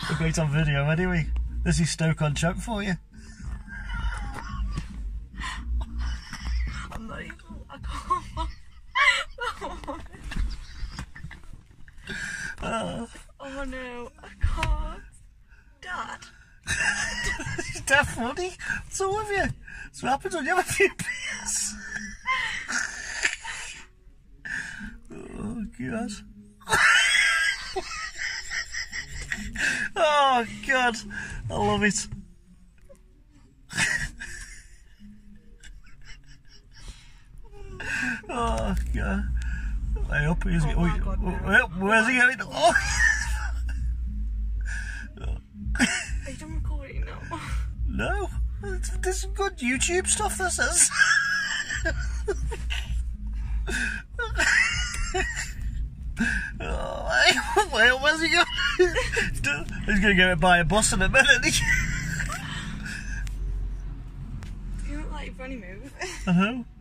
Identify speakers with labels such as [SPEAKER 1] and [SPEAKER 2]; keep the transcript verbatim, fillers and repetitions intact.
[SPEAKER 1] Look great on video anyway. This is Stoke-on-Trent for you.
[SPEAKER 2] I'm not even... I can't...
[SPEAKER 1] Oh,
[SPEAKER 2] oh no, I can't. Dad.
[SPEAKER 1] Dad funny? What's wrong with you? What's happened when you have a few beers? Oh God. Oh God, I love it. Oh God. Way up, he's
[SPEAKER 2] Oh
[SPEAKER 1] oh,
[SPEAKER 2] my God, no.
[SPEAKER 1] oh, oh, where's he going? Oh.
[SPEAKER 2] Are you done recording now?
[SPEAKER 1] No, there's some good YouTube stuff that says. Oh, wait, where's he going? He's going to go and buy a bus in a minute.
[SPEAKER 2] You look like you've only moved.
[SPEAKER 1] Uh-huh.